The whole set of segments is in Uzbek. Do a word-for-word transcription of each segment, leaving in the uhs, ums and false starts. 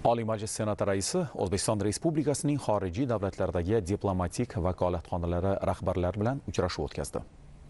Oliy Majlis Senati raisi O'zbekiston Respublikasining xorijiy davlatlardagi diplomatik vakolatxonalari rahbarlari bilan uchrashuv o'tkazdi.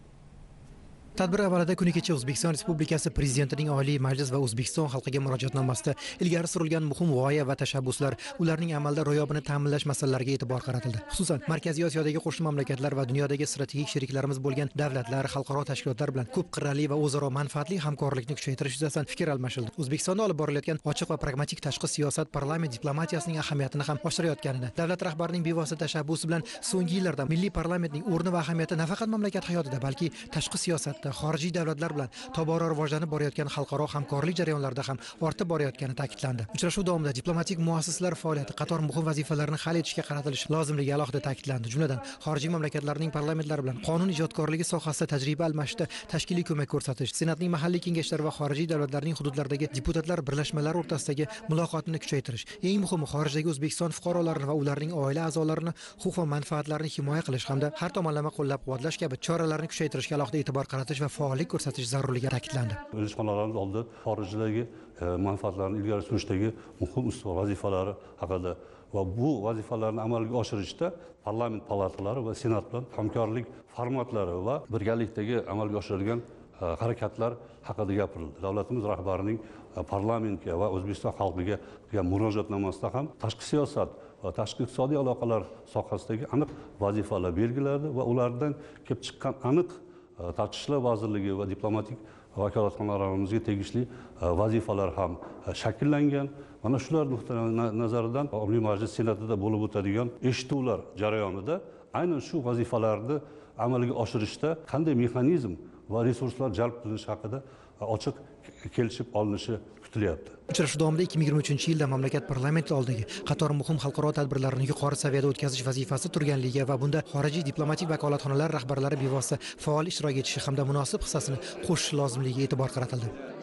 Tadbir avvalida kuni kecha O'zbekiston Respublikasi Prezidentining Oliy Majlis va O'zbekiston xalqiga murojaatnomasida ilgari surilgan muhim g'oya va tashabbuslar, ularning amalda ro'yobini ta'minlash masalalariga e'tibor qaratildi. Xususan, Markaziy Osiyodagi qo'shni mamlakatlar va dunyodagi strategik sheriklarimiz bo'lgan davlatlar, xalqaro tashkilotlar bilan ko'p qirrali va o'zaro manfaatli hamkorlikni kuchaytirish yuzasidan fikr almashildi. O'zbekistonda olib borilayotgan ochiq va pragmatik tashqi siyosat parlament diplomatiyasining ahamiyatini ham oshirayotganini, davlat rahbarining bevosita tashabbusi bilan so'nggi yillarda milliy parlamentning o'rni va ahamiyati nafaqat mamlakat hayotida, balki tashqi siyosatda xorijiy davlatlar bilan tobora rivojlanib borayotgan xalqaro hamkorlik jarayonlarida ham ortib borayotgani ta'kidlandi. Uchrashuv davomida diplomatik muassasalar faoliyati qator muhim vazifalarni hal etishga qaratilishi lozimligi alohida ta'kidlandi. Jumladan, xorijiy mamlakatlarning parlamentlari bilan qonun ijodkorligi sohasida tajriba almashishda tashkiliy ko'mak ko'rsatish, Senatning mahalliy kengashlari va xorijiy davlatlarning hududlaridagi deputatlar birlashmalari o'rtasidagi muloqotni kuchaytirish, eng muhimi xorijdagi O'zbekiston fuqarolarini va ularning oila a'zolarini huquq va manfaatlarini himoya qilish hamda har tomonlama qo'llab-quvvatlash kabi choralarni kuchaytirishga alohida e'tibor qaratish va faollik ko'rsatish zarurligi ta'kidlandi. Elchixonalarimiz oldida xorijdagi manfaatlarni ilgari surishdagi muhim ustuvor vazifalari haqida va bu vazifalarni amalga oshirishda parlament palatalari va senat bilan hamkorlik formatlari va birgalikdagi amalga oshirilgan harakatlar haqida gapirildi. Davlatimiz rahbarining parlamentga va O'zbekiston xalqiga qilgan murojaatnomasida ham tashqi siyosat va tashqi iqtisodiy aloqalar sohasidagi aniq vazifalar belgiladi va ulardan kelib chiqqan aniq Tashqi ishlar vazirligi va diplomatik vakolatxonalarimizga tegishli vazifalar ham shakllangan. Mana shular nuqtai nazaridan Oliy Majlis Senatida bo'lib o'tadigan eshituvlar jarayonida aynan shu vazifalarni amalga oshirishda qanday mexanizm va resurslar jalb qilinishi haqida ochiq kelishib olinishi kutilyapti. Uchrashuv davomida ikki ming yigirma uchinchi yilda mamlakat parlamenti oldidagi qator muhim xalqaro tadbirlarni yuqori saviyada o'tkazish vazifasi turganligi va bunda xorijiy diplomatik vakolatxonalar rahbarlari bevosita faol ishtirok etishi hamda munosib hissasini qo'shish lozimligiga e'tibor qaratildi.